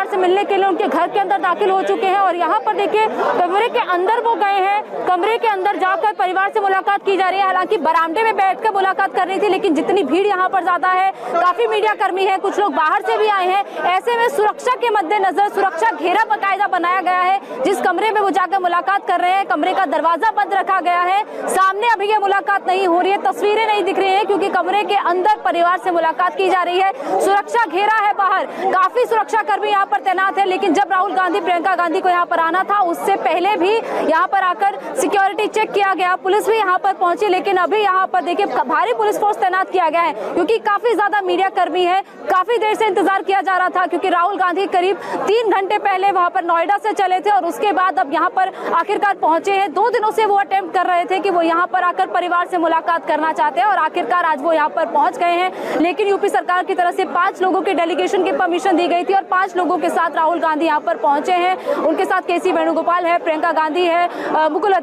परिवार से मिलने के लिए उनके घर के अंदर दाखिल हो चुके हैं। और यहाँ पर देखिए कमरे के अंदर वो गए हैं, कमरे के अंदर जाकर परिवार से मुलाकात की जा रही है। हालांकि बरामदे में बैठकर मुलाकात करनी थी, लेकिन जितनी भीड़ यहाँ पर ज्यादा है, काफी मीडिया कर्मी है, कुछ लोग बाहर से भी आए हैं, ऐसे में सुरक्षा के मद्देनजर सुरक्षा घेरा बाकायदा बनाया गया है। जिस कमरे में वो जाकर मुलाकात कर रहे हैं, कमरे का दरवाजा बंद रखा गया है। सामने अभी ये मुलाकात नहीं हो रही है, तस्वीरें नहीं दिख रही है, क्योंकि कमरे के अंदर परिवार से मुलाकात की जा रही है। सुरक्षा घेरा है बाहर, काफी सुरक्षा कर्मी यहाँ पर तैनात है। लेकिन जब राहुल गांधी प्रियंका गांधी को यहाँ पर आना था, उससे पहले भी यहाँ पर आकर सिक्योरिटी चेक किया गया, पुलिस भी यहाँ पर पहुंची। लेकिन अभी यहाँ पर देखिए भारी पुलिस फोर्स तैनात किया गया है, क्योंकि काफी ज्यादा मीडिया कर्मी है। काफी देर से इंतजार किया जा रहा था, क्योंकि राहुल गांधी करीब 3 घंटे पहले वहां पर नोएडा से चले थे और उसके बाद अब यहाँ पर आखिरकार पहुंचे हैं। 2 दिनों से वो अटेम्प्ट कर रहे थे कि वो यहाँ पर आकर परिवार से मुलाकात करना चाहते हैं, और आखिरकार आज वो यहाँ पर पहुंच गए हैं। लेकिन यूपी सरकार की तरफ से 5 लोगों के डेलीगेशन की परमिशन दी गई थी और 5 लोगों के साथ राहुल गांधी यहाँ पर पहुंचे हैं। उनके साथ केसी वेणुगोपाल है, प्रियंका गांधी है, मुकुल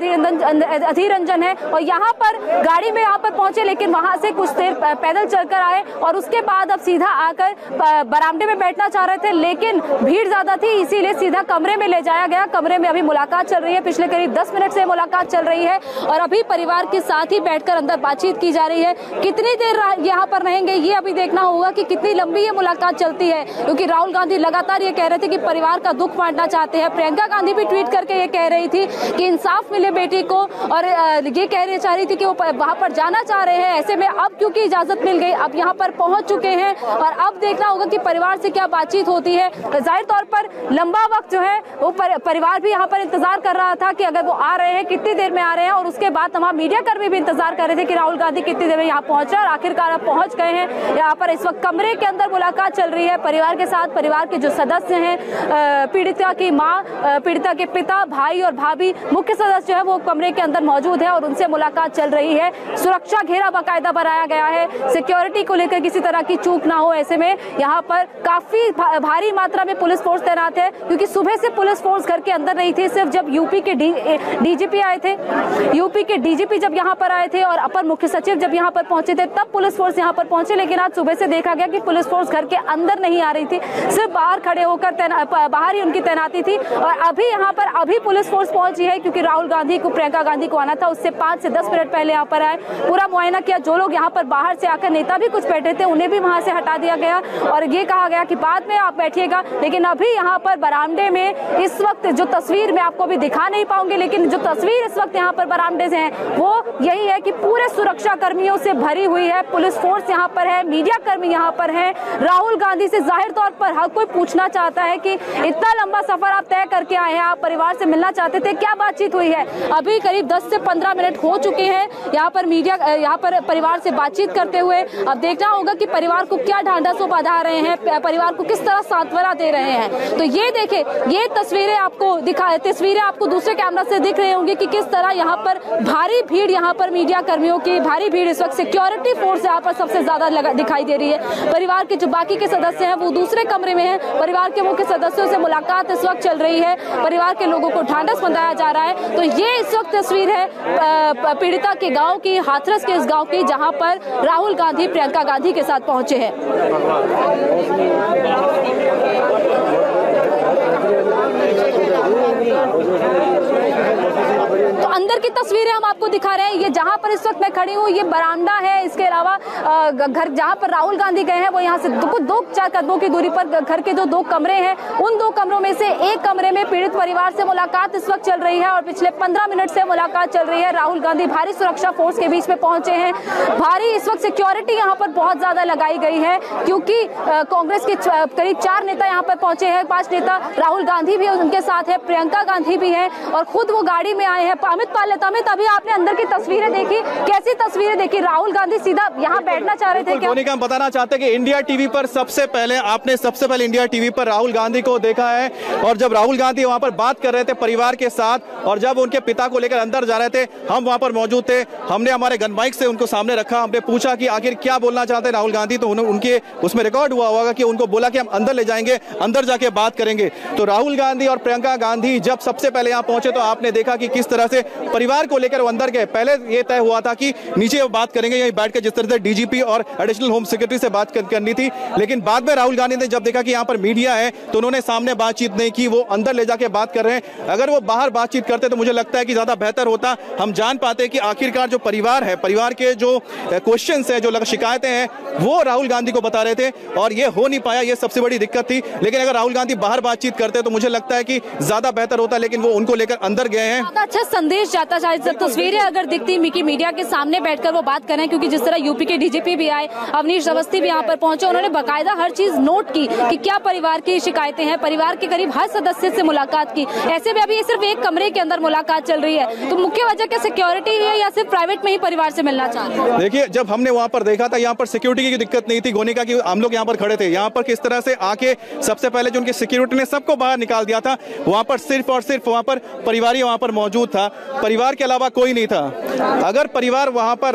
अधीर रंजन है, और यहाँ पर गाड़ी में यहाँ पर पहुंचे। लेकिन वहां से कुछ देर पैदल चलकर आए और उसके बाद अब सीधा आकर बरामदे में बैठना चाह रहे थे, लेकिन भीड़ ज्यादा थी, इसीलिए सीधा कमरे में ले जाया गया। कमरे में अभी मुलाकात चल रही है, पिछले करीब 10 मिनट से मुलाकात चल रही है और अभी परिवार के साथ ही बैठकर अंदर बातचीत की जा रही है। कितनी देर यहाँ पर रहेंगे ये अभी देखना होगा कि कितनी लंबी ये मुलाकात चलती है, क्योंकि राहुल गांधी लगातार ये कह रहे थे कि परिवार का दुख बांटना चाहते हैं। प्रियंका गांधी भी ट्वीट करके ये कह रही थी कि इंसाफ मिले बेटी को, और ये कहना चाह रही थी कि वो वहां पर जाना चाह रहे हैं। ऐसे में अब क्योंकि इजाजत मिल गई, अब यहाँ पर पहुंच चुके हैं और अब देखना होगा कि परिवार से क्या बातचीत होती है। जाहिर तौर पर लंबा वक्त जो है वो परिवार भी यहाँ पर इंतजार कर रहा था कि अगर वो आ रहे हैं कितनी देर में आ रहे हैं, और उसके बाद तमाम मीडिया कर्मी भी इंतजार कर रहे थे कि राहुल गांधी कितनी देर में यहाँ पहुंचे, और आखिरकार अब पहुंच गए हैं। यहाँ पर इस वक्त कमरे के अंदर मुलाकात चल रही है परिवार के साथ। परिवार के जो सदस्य हैं, पीड़िता की माँ, पीड़िता के पिता, भाई और भाभी, मुख्य सदस्य जो है वो कमरे के अंदर मौजूद है और उनसे मुलाकात चल रही है। सुरक्षा घेरा बाकायदा बनाया गया है, सिक्योरिटी को लेकर किसी तरह की चूक ना हो। ऐसे में यहाँ पर काफी भारी मात्रा में पुलिस फोर्स तैनात है, क्योंकि सुबह से पुलिस फोर्स घर के अंदर नहीं थी। सिर्फ जब यूपी के डीजीपी आए थे, यूपी के डीजीपी जब यहाँ पर आए थे और अपर मुख्य सचिव जब यहाँ पर पहुंचे थे, तब पुलिस फोर्स यहाँ पर पहुंचे। लेकिन आज सुबह से देखा गया कि पुलिस फोर्स घर के अंदर नहीं आ रही थी, सिर्फ बाहर खड़े होकर बाहर ही उनकी तैनाती थी। और अभी यहाँ पर अभी पुलिस फोर्स पहुंची है, क्योंकि राहुल गांधी को, प्रियंका गांधी को आना था, उससे 5 से 10 मिनट पहले यहाँ पर आए, पूरा मुआयना किया। जो लोग यहाँ पर बाहर से आकर, नेता भी कुछ बैठे थे, उन्हें भी वहां से हटा दिया गया और ये कहा गया कि बाद में आप बैठिएगा। लेकिन अभी यहाँ पर बरामदे में इस वक्त जो तस्वीर मैं आपको भी दिखा नहीं पाऊंगी, लेकिन जो तस्वीर इस वक्त यहाँ पर बरामदे से है वो यही है कि पूरे सुरक्षा कर्मियों से भरी हुई है। पुलिस फोर्स यहाँ पर है, मीडिया कर्मी यहाँ पर है। राहुल गांधी से जाहिर तौर पर हर कोई पूछना चाहता है कि इतना लंबा सफर आप तय करके आए हैं, आप परिवार से मिलना चाहते थे, क्या बातचीत हुई है? अभी करीब 10 से 15 मिनट हो चुके हैं यहाँ पर मीडिया, यहाँ पर परिवार से बातचीत करते हुए। अब देखना होगा कि परिवार को क्या ढांढस बंधा रहे हैं, परिवार को किस तरह सांत्वना दे रहे हैं। तो ये देखें, ये तस्वीरें आपको दूसरे कैमरा से दिख रही होंगी कि किस तरह यहाँ पर भारी भीड़, यहाँ पर मीडिया कर्मियों की भारी भीड़, इस वक्त सिक्योरिटी फोर्स यहाँ पर सबसे ज्यादा दिखाई दे रही है। परिवार के जो बाकी के सदस्य हैं वो दूसरे कमरे में हैं। परिवार के मुख्य सदस्यों से मुलाकात इस वक्त चल रही है, परिवार के लोगों को ढांढस बंधाया जा रहा है। तो ये इस वक्त तस्वीर है पीड़िता के गांव की, हाथरस के इस गांव की, जहां पर राहुल गांधी प्रियंका गांधी के साथ पहुंचे हैं। तो अंदर की तस्वीरें हम आपको दिखा रहे हैं। ये जहां पर इस वक्त मैं खड़ी हूँ, ये बरामदा है। इसके अलावा घर जहां पर राहुल गांधी गए हैं वो यहाँ से 2-4 कदमों की दूरी पर घर के जो 2 कमरे हैं, उन 2 कमरों में से एक कमरे में पीड़ित परिवार से मुलाकात इस वक्त चल रही है और पिछले 15 मिनट से मुलाकात चल रही है। राहुल गांधी भारी सुरक्षा फोर्स के बीच में पहुंचे हैं। भारी इस वक्त सिक्योरिटी यहाँ पर बहुत ज्यादा लगाई गई है, क्योंकि कांग्रेस के करीब 4 नेता यहाँ पर पहुंचे हैं। 5 नेता, राहुल गांधी भी उनके साथ है, प्रियंका गांधी भी है और खुद वो गाड़ी में आए हैं। अमित पायलट, अमित, अभी आपने अंदर की तस्वीरें देखी, कैसी तस्वीरें देखी? राहुल गांधी सीधा यहाँ बैठना चाह रहे थे क्या? मोनिका, हम बताना चाहते हैं कि इंडिया टीवी पर सबसे पहले इंडिया टीवी पर राहुल गांधी को देखा है, और जब राहुल गांधी वहां पर बात कर रहे थे परिवार के साथ, और जब उनके पिता को लेकर अंदर जा रहे थे, हम वहां पर मौजूद थे। हमने हमारे गन माइक से उनको सामने रखा, हमने पूछा कि आखिर क्या बोलना चाहते हैं राहुल गांधी, तो उनके उसमें रिकॉर्ड हुआ होगा कि उनको बोला कि हम अंदर ले जाएंगे, अंदर जाके बात करेंगे। तो राहुल गांधी और प्रियंका गांधी जब सबसे पहले यहाँ पहुंचे तो आपने देखा कि किस तरह से परिवार को लेकर वो अंदर गए। पहले ये तय हुआ था कि नीचे वो बात करेंगे, यहीं बैठ कर जिस तरह से डीजीपी और एडिशनल होम सेक्रेटरी से बात करनी थी, लेकिन बाद में राहुल गांधी ने जब देखा कि यहाँ पर मीडिया है तो उन्होंने सामने बातचीत नहीं की, वो अंदर ले जाके बात कर रहे हैं। अगर वो बाहर बातचीत करते तो मुझे लगता है कि ज्यादा बेहतर होता। हम जान पाते कि आखिरकार जो परिवार है, परिवार के जो क्वेश्चंस है, जो शिकायतें हैं, वो राहुल गांधी को बता रहे थे और ये हो नहीं पाया, ये सबसे बड़ी दिक्कत थी। लेकिन अगर राहुल गांधी बाहर बातचीत करते तो मुझे लगता है कि ज्यादा बेहतर होता, लेकिन वो उनको लेकर अंदर गए हैं। अच्छा संदेश जाता, शायद तस्वीरें अगर दिखती मीडिया के सामने बैठकर वो बात करें, क्योंकि जिस तरह यूपी के डीजीपी भी आए, अवनीश अवस्थी भी यहाँ पर पहुंचे, उन्होंने बाकायदा हर चीज नोट की कि क्या परिवार की शिकायतें हैं, परिवार के करीब हर सदस्य से मुलाकात की। ऐसे में अभी सिर्फ एक कमरे के अंदर मुलाकात चल रही है, तो मुख्य वजह क्या सिक्योरिटी है या सिर्फ प्राइवेट में ही परिवार से मिलना चाह रहे हैं? देखिए, जब हमने वहाँ पर देखा था, यहाँ पर सिक्योरिटी की दिक्कत नहीं थी। गोनिका की हम लोग यहाँ पर खड़े थे, यहाँ पर किस तरह से आके सबसे पहले जो उनकी सिक्योरिटी ने सबको बाहर निकाल दिया था। वहाँ पर सिर्फ और सिर्फ वहाँ पर परिवार ही वहाँ पर मौजूद था, परिवार के अलावा कोई नहीं था। अगर परिवार वहाँ पर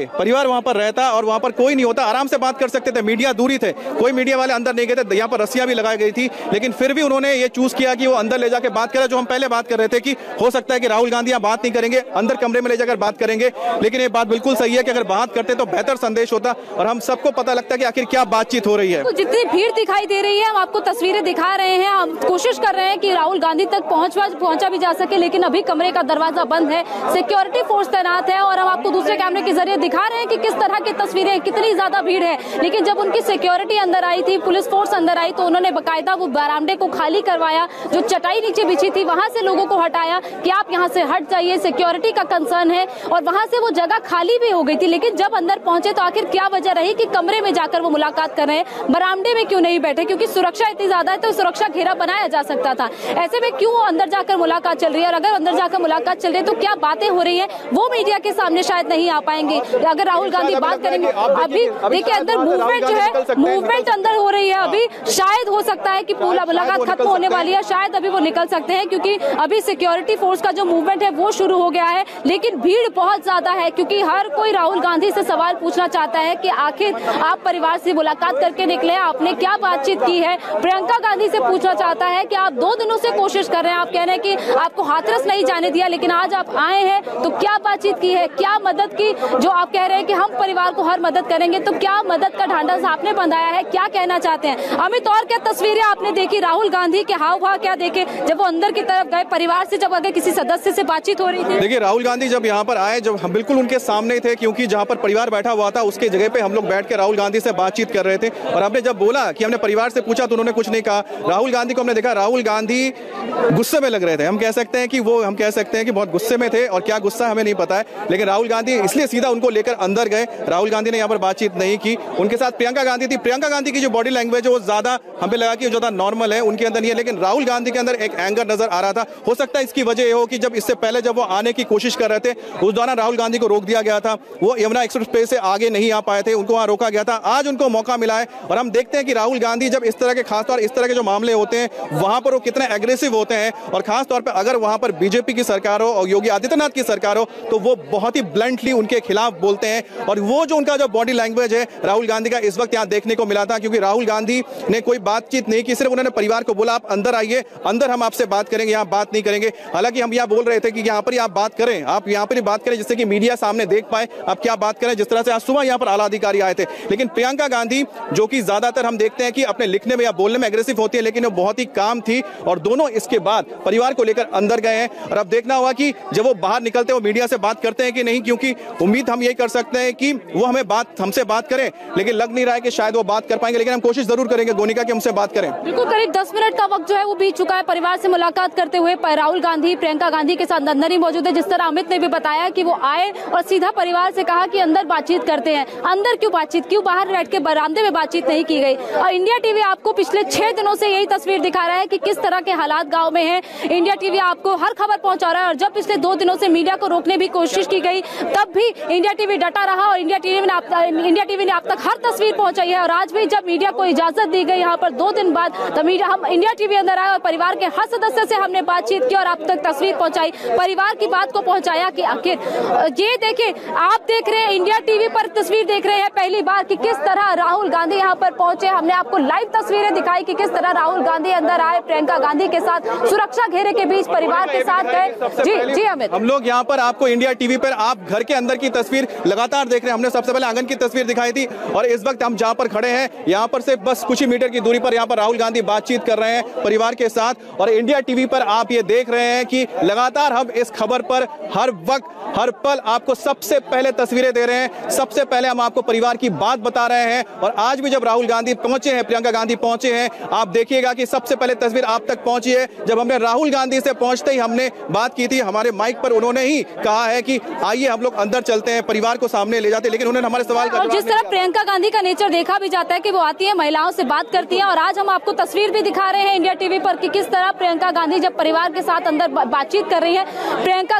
रहता और वहाँ पर कोई नहीं होता, आराम से बात कर सकते थे। मीडिया दूरी थे, कोई मीडिया वाले अंदर नहीं गए थे, यहाँ पर रस्सियां भी लगाई गई थी, लेकिन फिर भी उन्होंने ये चूज किया कि वो अंदर ले जाकर बात करें। जो हम पहले बात कर रहे थे कि हो सकता है कि राहुल गांधी यहाँ बात नहीं करेंगे, अंदर कमरे में ले जाकर बात करेंगे, लेकिन ये बात बिल्कुल सही है कि अगर बात करते तो बेहतर संदेश होता और हम सबको पता लगता है कि आखिर क्या बातचीत हो रही है। तो जितनी भीड़ दिखाई दे रही है, हम आपको तस्वीरें दिखा रहे हैं, हम कोशिश कर रहे हैं कि राहुल गांधी तक पहुंचा भी जा सके, लेकिन अभी कमरे का दरवाजा बंद है, सिक्योरिटी फोर्स तैनात है और हम आपको दूसरे कैमरे के जरिए दिखा रहे हैं कि किस तरह की तस्वीरें, कितनी ज्यादा भीड़ है। लेकिन जब उनकी सिक्योरिटी अंदर आई थी, पुलिस फोर्स अंदर आई, तो उन्होंने बाकायदा वो बरामदे को खाली करवाया, जो चटाई नीचे बिछी थी वहां से लोगों को हटाया कि आप यहां से हट जाइए, सिक्योरिटी का कंसर्न है, और वहां से वो जगह खाली भी हो गई थी। लेकिन जब अंदर पहुंचे तो आखिर क्या वजह रही कि कमरे में जाकर वो मुलाकात कर रहे हैं, बरामदे में क्यों नहीं बैठे? क्योंकि सुरक्षा इतनी ज्यादा है तो सुरक्षा घेरा बनाया जा सकता था। ऐसे में क्यों अंदर जाकर मुलाकात चल रही है, और अगर अंदर जाकर मुलाकात चल रही है तो क्या बातें हो रही है, वो मीडिया के सामने शायद नहीं आ पाएंगे। अगर राहुल गांधी बात करेंगे, अभी देखिए अंदर मूवमेंट जो है, मूवमेंट अंदर हो रही है, अभी शायद हो सकता है कि पूरा मुलाकात खत्म होने वाली है, शायद अभी वो निकल सकते हैं, क्योंकि अभी सिक्योरिटी फोर्स का जो मूवमेंट है वो शुरू हो गया है। लेकिन भीड़ बहुत ज्यादा है, क्योंकि हर कोई राहुल गांधी से सवाल पूछना चाहता है कि आखिर आप परिवार से मुलाकात करके निकले, आपने क्या बातचीत की है। प्रियंका गांधी से पूछना चाहता है कि आप 2 दिनों से कोशिश कर रहे हैं, आप कह रहे हैं कि आपको हाथरस नहीं जाने दिया, लेकिन आज आप आए हैं तो क्या बातचीत की है, क्या मदद की? जो आप कह रहे हैं कि हम परिवार को हर मदद करेंगे, तो क्या मदद का ढांढस आपने बंधाया है, क्या कहना चाहते हैं? अमित, और क्या तस्वीरें आपने देखी राहुल गांधी के हाव भाव क्या देखे जब वो अंदर की तरफ गए, परिवार से जब अगर किसी सदस्य से बातचीत हो रही थी? देखिए, राहुल गांधी जब यहाँ पर आए, जब हम बिल्कुल उनके सामने थे, क्योंकि जहाँ पर परिवार बैठा हुआ था उसके जगह पे हम लोग बैठ के राहुल गांधी से बातचीत कर रहे थे, और हमने जब बोला कि हमने परिवार से पूछा तो उन्होंने कुछ नहीं कहा। राहुल गांधी को हमने देखा, राहुल गांधी गुस्से में लग रहे थे। हम कह सकते हैं कि बहुत गुस्से में थे, और क्या गुस्सा हमें नहीं पता है, लेकिन राहुल गांधी इसलिए सीधा उनको लेकर अंदर गए। राहुल गांधी ने यहाँ पर बातचीत नहीं की। उनके साथ प्रियंका गांधी थी। प्रियंका गांधी की जो बॉडी लैंग्वेज है वो ज्यादा हमें लगा कि ज्यादा नॉर्मल है, उनके अंदर नहीं है, लेकिन राहुल गांधी के अंदर एक एंगर नजर आ रहा था। हो सकता है इसकी वजह ये हो कि जब इससे पहले जब वो आने की कोशिश कर रहे थे उस दौरान राहुल गांधी को रोक दिया गया था, वो यमुना एक्सप्रेस से आगे नहीं आ पाए थे, उनको वहां रोका गया था। आज उनको मौका मिला है, और हम देखते हैं कि राहुल गांधी जब इस तरह के, खासतौर इस तरह के जो मामले होते हैं वहां पर वो कितने एग्रेसिव होते हैं, और खासतौर पर अगर वहां पर बीजेपी की सरकार हो और योगी आदित्यनाथ की सरकार हो तो वो बहुत ही ब्लंटली उनके खिलाफ बोलते हैं। और वो जो उनका जो बॉडी लैंग्वेज है राहुल गांधी का इस वक्त यहाँ देखने को मिला था, क्योंकि राहुल गांधी ने कोई बातचीत नहीं की, सिर्फ उन्होंने परिवार को बोला आप अंदर आइए, अंदर हम आपसे बात करेंगे, यहाँ बात नहीं करेंगे। हालांकि हम यहाँ बोल रहे थे कि यहाँ पर आप बात करें, आप यहाँ पर बात करें जिससे कि मीडिया सामने देख पाए आप क्या बात करें, जिस तरह से आज सुबह यहाँ पर आला अधिकारी आए थे। लेकिन प्रियंका गांधी, जो कि ज्यादातर हम देखते हैं कि अपने लिखने में या बोलने में एग्रेसिव होती है, लेकिन वो बहुत ही काम थी, और दोनों इसके बाद परिवार को लेकर अंदर गए हैं। और अब देखना होगा कि जब वो बाहर निकलते हैं वो मीडिया से बात करते हैं कि नहीं, क्योंकि उम्मीद हम यही कर सकते हैं कि वो हमसे बात करें, लेकिन लग नहीं रहा है कि शायद वो बात कर पाएंगे, लेकिन हम कोशिश जरूर करेंगे गोनिका की हमसे बात करें। बिल्कुल, करीब 10 मिनट का वक्त जो है वो बीत चुका है। परिवार से मुलाकात करते हुए राहुल गांधी प्रियंका गांधी के साथ अंदर ही मौजूद है। जिस तरह अमित ने भी बताया कि वो आए और सीधा परिवार से कहा कि अंदर बातचीत करते हैं। अंदर क्यों बातचीत, क्यों बाहर बैठ के बरामदे में बातचीत नहीं की गई? और इंडिया टीवी आपको पिछले 6 दिनों से यही तस्वीर दिखा रहा है कि किस तरह के हालात गांव में हैं। इंडिया टीवी आपको हर खबर पहुंचा रहा है, और जब पिछले 2 दिनों से मीडिया को रोकने की कोशिश की गई तब भी इंडिया टीवी डटा रहा, और इंडिया टीवी ने आप तक हर तस्वीर पहुंचाई है। और आज भी जब मीडिया को इजाजत दी गई यहाँ पर 2 दिन बाद, तब हम इंडिया टीवी अंदर आए और परिवार के हर सदस्य से हमने बातचीत की और आप तक तस्वीर पहुंचाई, परिवार की बात को पहुंचाया कि आखिर ये देखिए, आप देख रहे हैं इंडिया टीवी पर तस्वीर देख रहे हैं पहली बार कि किस तरह राहुल गांधी यहाँ पर पहुंचे। हमने आपको लाइव तस्वीरें दिखाई कि किस तरह राहुल गांधी अंदर आए, प्रियंका गांधी के साथ सुरक्षा घेरे के बीच परिवार के साथ गए। जी अमित। हम लोग यहाँ पर आपको इंडिया टीवी पर आप घर के अंदर की तस्वीर लगातार देख रहे हैं। हमने सबसे पहले आंगन की तस्वीर दिखाई थी और इस वक्त हम जहाँ पर खड़े हैं यहाँ पर से बस कुछ ही मीटर की दूरी पर यहाँ पर राहुल गांधी बातचीत कर रहे हैं परिवार के साथ। और इंडिया टीवी पर आप ये देख रहे हैं कि लगातार हम इस खबर पर हर वक्त हर पल आपको सबसे पहले तस्वीरें दे रहे हैं, सबसे पहले हम आपको परिवार की बात बता रहे हैं। और आज भी जब राहुल गांधी पहुंचे हैं, प्रियंका गांधी पहुंचे हैं, आप देखिएगा कि सबसे पहले तस्वीर आप तक पहुंची है। जब हमने राहुल गांधी से पहुंचते ही हमने बात की थी, हमारे माइक पर उन्होंने ही कहा है कि आइए हम लोग अंदर चलते हैं, परिवार को सामने ले जाते हैं, लेकिन उन्होंने हमारे सवाल का और जिस तरह प्रियंका गांधी का नेचर देखा भी जाता है कि वो आती है, महिलाओं से बात करती है। और आज हम आपको तस्वीर भी दिखा रहे हैं इंडिया टीवी पर कि किस तरह प्रियंका गांधी जब परिवार के साथ अंदर बातचीत कर रही है, प्रियंका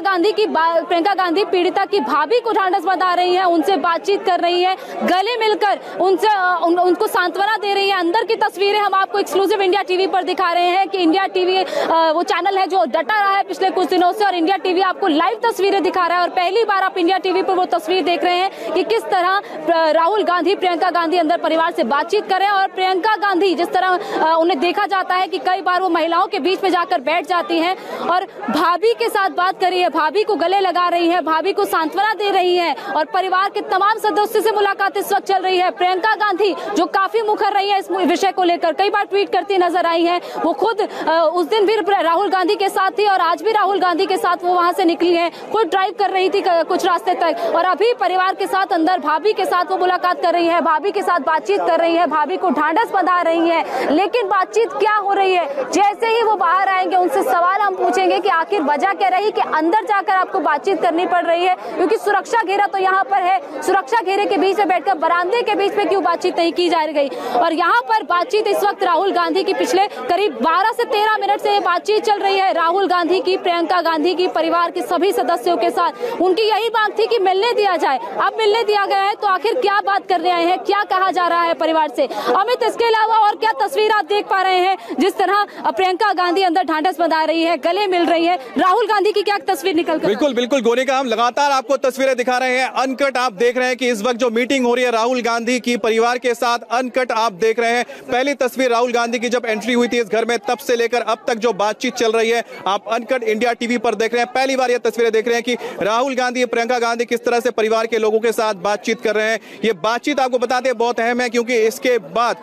गांधी पीड़िता की भाभी को ढांढस बंधा रही है, उनसे बातचीत कर रही है, गले मिलकर उनको सांत्वना दे रही है। अंदर की तस्वीरें हम आपको एक्सक्लूसिव इंडिया टीवी पर दिखा रहे हैं कि इंडिया टीवी वो चैनल है जो डटा रहा है पिछले कुछ दिनों से, और इंडिया टीवी आपको लाइव तस्वीरें दिखा रहा है। और पहली बार आप इंडिया टीवी पर वो तस्वीर देख रहे हैं कि किस तरह राहुल गांधी प्रियंका गांधी अंदर परिवार से बातचीत कर रहे हैं। और प्रियंका गांधी जिस तरह उन्हें देखा जाता है कि कई बार वो महिलाओं के बीच में जाकर बैठ जाती हैं और भाभी के साथ बात कर रही है, भाभी को गले लगा रही है, भाभी को सांत्वना दे रही है। और परिवार के तमाम सदस्यों से मुलाकात इस वक्त चल रही है। प्रियंका गांधी जो काफी मुखर रही है इस विषय को लेकर, कई बार ट्वीट करती नजर आई है। वो खुद उस दिन भी राहुल गांधी के साथ थी और आज भी राहुल गांधी के साथ वो वहां से निकली है, खुद ड्राइव कर रही थी कुछ रास्ते तक। और अभी परिवार के साथ अंदर भाभी के साथ वो मुलाकात कर रही है, भाभी के साथ बातचीत कर रही है, भाभी को ढांढस बंधा रही है। लेकिन बातचीत क्या हो रही है, जैसे ही वो बाहर आएंगे उनसे सवाल हम पूछेंगे कि आखिर वजह क्या रही कि अंदर जाकर आपको बातचीत करनी पड़ रही है, क्योंकि सुरक्षा घेरा तो यहाँ पर है। सुरक्षा घेरे के बीच में बैठकर बरामदे के बीच में क्यों बातचीत नहीं की जा रही। और यहाँ पर बातचीत इस वक्त राहुल गांधी की पिछले करीब 12 से 13 मिनट से बातचीत चल रही है राहुल गांधी की, प्रियंका गांधी की, परिवार के सभी सदस्यों के साथ। उनकी यही मांग थी कि मिलने दिया जाए। अब मिलने दिया गया है तो आखिर क्या बात करने आए हैं, क्या कहा जा रहा है परिवार से। अमित, इसके अलावा और क्या तस्वीर आप देख पा रहे हैं, जिस तरह प्रियंका गांधी अंदर ढांढस बंधा रही है, गले मिल रही है, राहुल गांधी की क्या तस्वीर निकल कर? बिल्कुल बिल्कुल गोनिका, हम लगातार आपको तस्वीरें दिखा रहे हैं। अनकट आप देख रहे हैं कि इस वक्त जो मीटिंग हो रही है राहुल गांधी की परिवार के साथ, अनकट आप देख रहे हैं। पहली तस्वीर राहुल गांधी की जब एंट्री हुई थी इस घर में, तब से लेकर अब तक जो बातचीत चल रही है आप अनकट इंडिया टीवी पर देख रहे हैं। पहली बार ये तस्वीरें देख रहे हैं कि राहुल गांधी, प्रियंका गांधी किस तरह से परिवार के लोगों के साथ बातचीत कर रहे हैं। ये बातचीत आपको बता दें बहुत अहम है, क्योंकि इसके बाद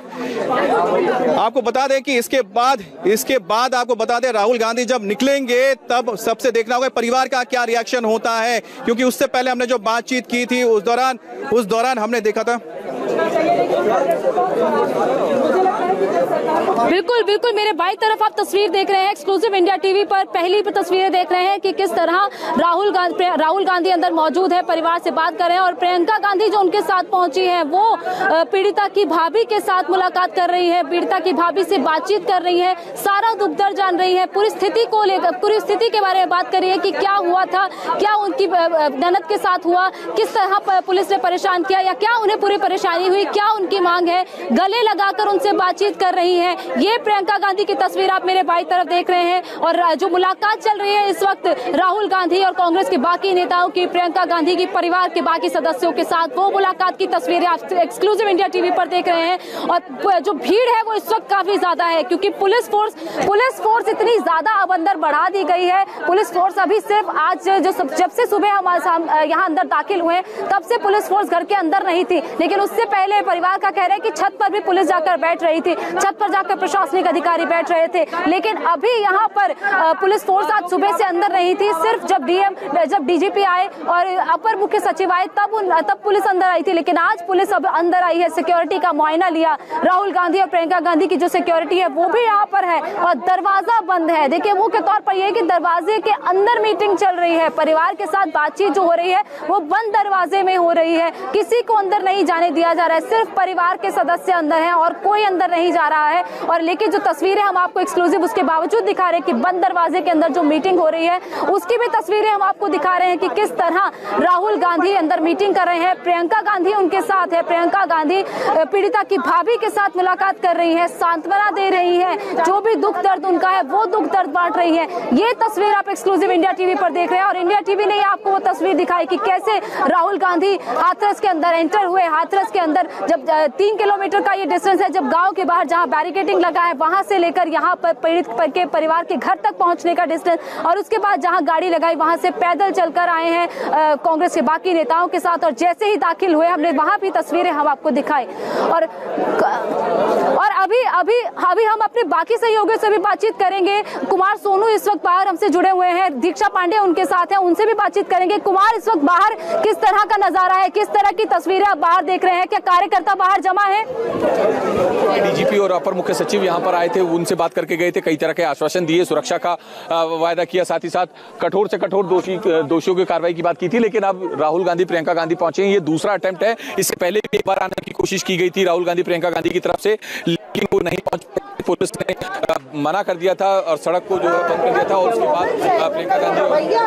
आपको बता दें कि इसके बाद आपको बता दें राहुल गांधी जब निकलेंगे तब सबसे देखना होगा परिवार का क्या रिएक्शन होता है, क्योंकि उससे पहले हमने जो बातचीत की थी उस दौरान हमने देखा था। बिल्कुल बिल्कुल, मेरे बाई तरफ आप तस्वीर देख रहे हैं एक्सक्लूसिव इंडिया टीवी पर। पहली तस्वीरें देख रहे हैं कि किस तरह राहुल गांधी अंदर मौजूद है, परिवार से बात कर रहे हैं। और प्रियंका गांधी जो उनके साथ पहुंची है वो पीड़िता की भाभी के साथ मुलाकात कर रही है, पीड़िता की भाभी से बातचीत कर रही है, सारा दुख दर्द जान रही है, पूरी स्थिति को लेकर, पूरी स्थिति के बारे में बात कर रही है कि क्या हुआ था, क्या उनकी ननद के साथ हुआ, किस तरह पुलिस ने परेशान किया या क्या उन्हें पूरी परेशानी हुई, क्या उनकी मांग है, गले लगाकर उनसे बातचीत कर रही है। ये प्रियंका गांधी की तस्वीर आप मेरे बाईं तरफ देख रहे हैं। और जो मुलाकात चल रही है इस वक्त राहुल गांधी और कांग्रेस के बाकी नेताओं की, प्रियंका गांधी की परिवार के बाकी सदस्यों के साथ, वो मुलाकात की तस्वीरें आप एक्सक्लूसिव इंडिया टीवी पर देख रहे हैं। और जो भीड़ है वो इस वक्त काफी ज्यादा है, क्योंकि पुलिस फोर्स इतनी ज्यादा अब अंदर बढ़ा दी गई है। पुलिस फोर्स अभी सिर्फ आज जब से सुबह हम यहाँ अंदर दाखिल हुए तब से पुलिस फोर्स घर के अंदर नहीं थी, लेकिन उससे पहले परिवार का कह रहे हैं कि छत पर भी पुलिस जाकर बैठ रही थी, छत पर जाकर प्रशासनिक अधिकारी बैठ रहे थे। लेकिन अभी यहाँ पर पुलिस फोर्स आज सुबह से अंदर नहीं थी, सिर्फ जब डीजीपी आए और अपर मुख्य सचिव आए तब पुलिस अंदर आई थी। लेकिन आज पुलिस अब अंदर आई है, सिक्योरिटी का मुआयना लिया। राहुल गांधी और प्रियंका गांधी की जो सिक्योरिटी है वो भी यहाँ पर है और दरवाजा बंद है। देखिए मुख्य तौर पर यह कि दरवाजे के अंदर मीटिंग चल रही है, परिवार के साथ बातचीत जो हो रही है वो बंद दरवाजे में हो रही है, किसी को अंदर नहीं जाने दिया जा रहा है, सिर्फ परिवार के सदस्य अंदर हैं और कोई अंदर नहीं जा रहा है। और लेकिन जो तस्वीरें हम आपको एक्सक्लूसिव उसके बावजूद दिखा रहे हैं कि बंद दरवाजे के अंदर जो मीटिंग हो रही है उसकी भी तस्वीरें हम आपको दिखा रहे हैं कि किस तरह राहुल गांधी अंदर मीटिंग कर रहे हैं, प्रियंका गांधी उनके साथ है, प्रियंका गांधी पीड़िता की भाभी के साथ मुलाकात कर रही है, सांत्वना दे रही है, जो भी दुख दर्द उनका है वो दुख दर्द बांट रही है। ये तस्वीर आप एक्सक्लूसिव इंडिया टीवी पर देख रहे हैं और इंडिया टीवी ने आपको वो तस्वीर दिखाई कि कैसे राहुल गांधी हाथरस के अंदर एंटर हुए। हाथरस के अंदर जब 3 किलोमीटर का ये डिस्टेंस है, जब गांव के बाहर जहां बैरिकेडिंग लगा है वहां से लेकर यहाँ पर पीड़ित के परिवार के घर तक पहुंचने का डिस्टेंस, और उसके बाद जहां गाड़ी लगाई वहां से पैदल चलकर आए हैं कांग्रेस के बाकी नेताओं के साथ। और जैसे ही दाखिल हुए हमने वहां भी तस्वीरें हम आपको दिखाई। और अभी हम अपने बाकी सहयोगियों से भी बातचीत करेंगे। कुमार सोनू इस वक्त बाहर हमसे जुड़े हुए हैं, दीक्षा पांडे उनके साथ हैं, उनसे भी बातचीत करेंगे। कुमार, इस वक्त बाहर किस तरह का नजारा है, किस तरह की तस्वीरें आप बाहर देख रहे हैं? क्या कार्यकर्ता बाहर जमा है? डीजीपी और अपर मुख्य सचिव यहाँ पर आए थे, उनसे बात करके गए थे, कई तरह के आश्वासन दिए, सुरक्षा का वायदा किया, साथ ही साथ कठोर से कठोर दोषियों की कार्रवाई की बात की थी। लेकिन अब राहुल गांधी, प्रियंका गांधी पहुंचे, ये दूसरा अटेम्प्ट है। इससे पहले भी एक बार आने की कोशिश की गई थी राहुल गांधी, प्रियंका गांधी की तरफ से, लेकिन वो नहीं पहुंच पाए। पुलिस ने मना कर दिया था और सड़क को जो है बंद कर दिया था। और उसके बाद प्रियंका गांधी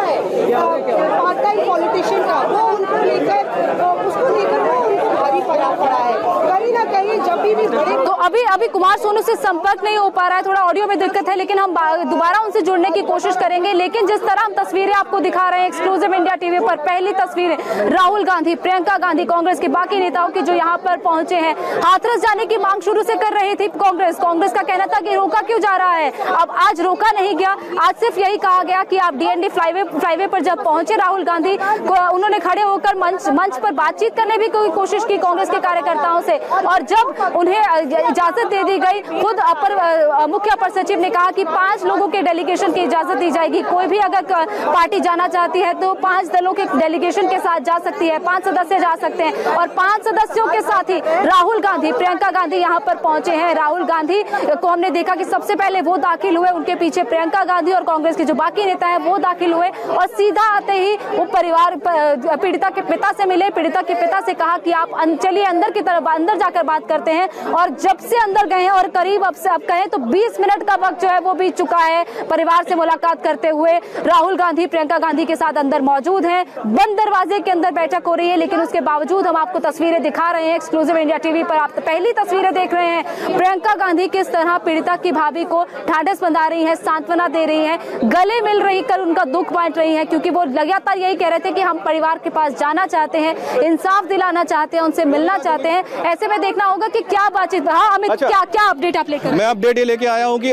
पॉलिटिशियन का वो उनको लेकर भारी पड़ा है कहीं ना कहीं जब भी बड़े। तो अभी कुमार सोनू से संपर्क नहीं हो पा रहा है, थोड़ा ऑडियो में दिक्कत है, लेकिन हम दोबारा उनसे जुड़ने की कोशिश करेंगे। लेकिन जिस तरह हम तस्वीरें आपको दिखा रहे हैं एक्सक्लूसिव इंडिया टीवी पर, पहली तस्वीरें राहुल गांधी, प्रियंका गांधी, कांग्रेस के बाकी नेताओं की जो यहाँ पर पहुंचे हैं। हाथरस जाने की मांग शुरू से कर रही थी कांग्रेस का कहना था कि रोका क्यों जा रहा है। अब आज रोका नहीं गया, आज सिर्फ यही कहा गया कि आप डीएनडी फ्लाईवे पर जब पहुंचे राहुल गांधी, उन्होंने खड़े होकर मंच पर बातचीत करने भी कोई कोशिश की कांग्रेस के कार्यकर्ताओं से। और जब उन्हें इजाजत दे दी गई, खुद मुख्य अपर सचिव ने कहा कि 5 लोगों के डेलीगेशन की इजाजत दी जाएगी। कोई भी अगर पार्टी जाना चाहती है तो 5 दलों के डेलीगेशन के साथ जा सकती है, 5 सदस्य जा सकते हैं। और 5 सदस्यों के साथ ही राहुल गांधी, प्रियंका गांधी यहाँ पर पहुंचे हैं। राहुल गांधी को हमने देखा कि सबसे पहले वो दाखिल हुए, उनके पीछे प्रियंका गांधी और कांग्रेस के जो बाकी नेता हैं वो दाखिल हुए। और सीधा आते ही वो परिवार पीड़िता के पिता से मिले, पीड़िता के पिता से कहा कि आप चलिए अंदर की तरफ, अंदर जाकर बात करते हैं। और जब से अंदर गए हैं और करीब अब कहें तो 20 मिनट का वक्त जो है वो बीत चुका है परिवार से मुलाकात करते हुए। राहुल गांधी, प्रियंका गांधी के साथ अंदर मौजूद हैं, बंद दरवाजे के अंदर बैठक हो रही है, लेकिन उसके बावजूद हम आपको तस्वीरें दिखा रहे हैं एक्सक्लूसिव इंडिया टीवी पर। आप पहली तस्वीरें देख रहे हैं, प्रियंका गांधी किस तरह पीड़िता की भाभी को ढांढस बंधा रही है, सांत्वना दे रही है, गले मिल रही कर उनका दुख बांट रही है, क्योंकि वो लगातार यही कह रहे थे कि हम परिवार के पास जाना चाहते हैं, इंसाफ दिलाना चाहते हैं, उनसे मिलना चाहते हैं। ऐसे में देखना होगा कि क्या बातचीत। हाँ अमित, क्या अपडेट आप लेकर? मैं अपडेट ये लेके आया हूँ कि